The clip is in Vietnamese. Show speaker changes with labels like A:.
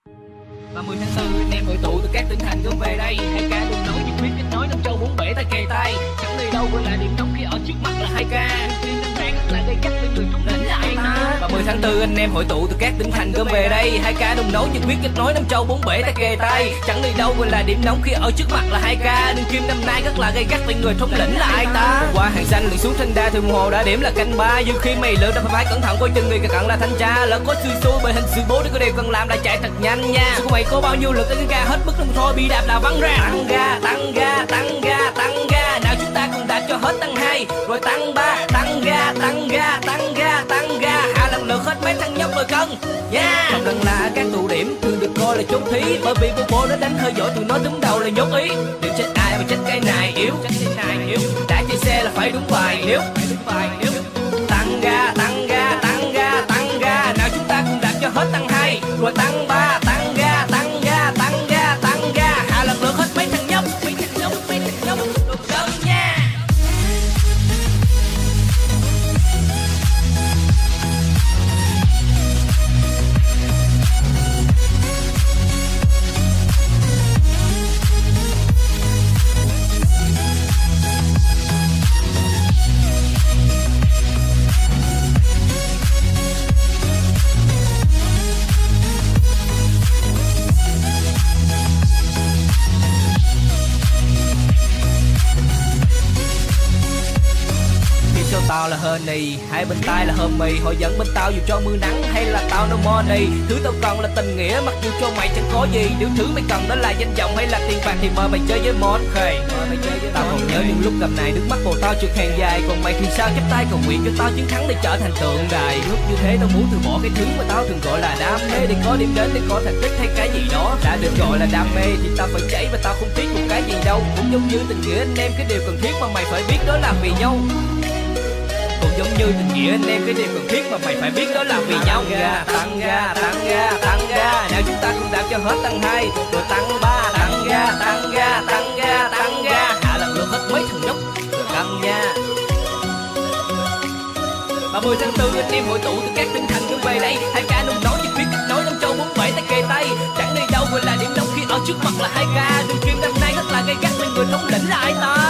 A: 30 tháng 4 anh em hội tụ từ các tỉnh thành gom về đây, hai ca đường nối nhiệt huyết kết nối năm châu bốn bể ta kề tay, chẳng nơi đâu gọi là điểm nóng khi ở trước mặt là hai ca. Tiên năm vàng là gây gắt lên người trong đỉnh là ai ta. 30 tháng 4 anh em hội tụ từ các tỉnh thành gom về đây, hai ca đường nối nhiệt huyết kết nối năm châu bốn bể ta kề tay, chẳng nơi đâu gọi là điểm nóng khi ở trước mặt là hai ca. Đường kim năm nay rất là gây gắt lên người thống lĩnh là ai ta. Qua hàng xanh liền xuống thanh đa thường hồ đã điểm là canh ba, dư khi mày lượn ta phải cẩn thận coi chừng người cận là thanh tra, lỡ có xui xui bởi hình sự bố để có điều cần làm là chạy thật nhanh nha. Của mày có bao nhiêu lực cái ga hết mức không thôi bị đạp là văng ra. Tăng ga tăng ga tăng ga tăng ga, nào chúng ta cùng đạp cho hết tăng 2 rồi tăng 3, tăng ga tăng ga tăng ga tăng ga, hạ lần lượt hết mấy thằng nhóc rồi cân nha. Không cần là các tụ điểm thường được coi là chốn thí, bởi vì bố nó đánh hơi giỏi tụi nó đứng đầu là nhốt ý. Điểm trách ai mà trách cái này yếu, đã chơi xe là phải đúng bài nếu tăng ga tăng ga tăng ga tăng ga, nào chúng ta cùng đạp cho hết tăng 2 rồi tăng 3, tăng ga tăng ga tăng ga tăng ga, hạ lần lượt hết mấy thằng nhóc đồ cân nha. Tao là honey, hai bên tai là homie, họ dẫn bên tao dù cho mưa nắng hay là tao no money. Thứ tao cần là tình nghĩa, mặc dù cho mày chẳng có gì. Điều thứ mày cần đó là danh vọng hay là tiền bạc thì mời mày chơi với mod. Tao còn nhớ những lúc tầm này nước mắt của tao trượt hàng dài, còn mày thì sao chắp tay cầu nguyện cho tao chiến thắng để trở thành tượng đài. Lúc như thế tao muốn từ bỏ cái thứ mà tao thường gọi là đam mê, để có điểm đến, để có thành tích hay cái gì đó đã được gọi là đam mê thì tao phải cháy và tao không tiếc một cái gì đâu. Cũng giống như tình nghĩa anh em, cái điều cần thiết mà mày phải biết đó là vì nhau. Cũng giống như tình nghĩa anh em, cái điều cần thiết mà mày phải biết đó là vì nhau. Tăng ga tăng ga tăng ga, nào chúng ta cùng đạp cho hết tăng 2 rồi tăng 3, tăng ga tăng ga tăng ga tăng ga, hạ lần lượt hết mấy thằng nhóc rồi căng nha. 30 tháng 4 anh em hội tụ từ các tỉnh thành gom về đây, hai ca nung nấu nhiệt huyết kết nối năm châu bốn bể ta kề tay, chẳng nơi đâu gọi là điểm nóng khi ở trước mặt là hai ca. Đường kim năm nay rất là gây gắt lên người thống lĩnh là ai ta.